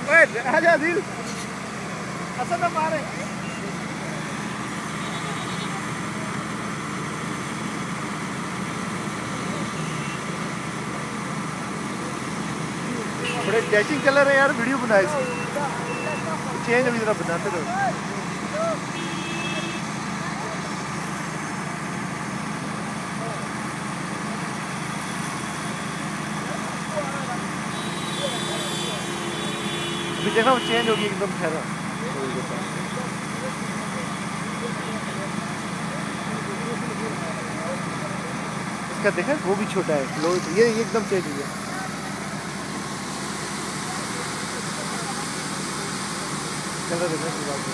ओए आजा दिल असल में मारे बड़े डैशिंग कलर है यार। वीडियो बनाए चेंज अभी जरा बनाते रहो। अभी देखना वो चेंज होगी एकदम ठहरा। इसका देखा वो भी छोटा है लो ये एकदम चेंज हो गया। चलो देखने की बात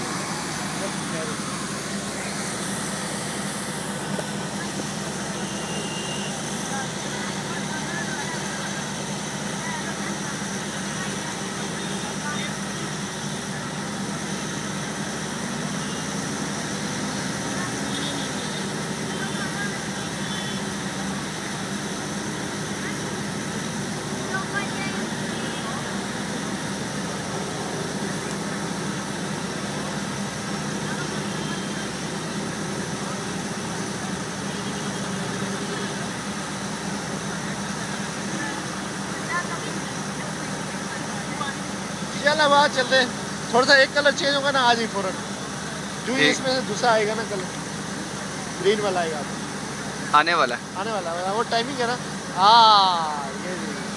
चल अब आज चलते हैं। थोड़ा सा एक कलर चेंज होगा ना आज ही फौरन जो ही इसमें से दूसरा आएगा ना कलर ग्रीन वाला आएगा आने वाला वो टाइमिंग है ना। हाँ ये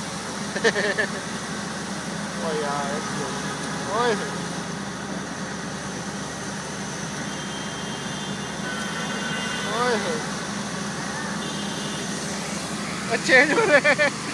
ओ यार ओए ओए चेंज हो रहे हैं।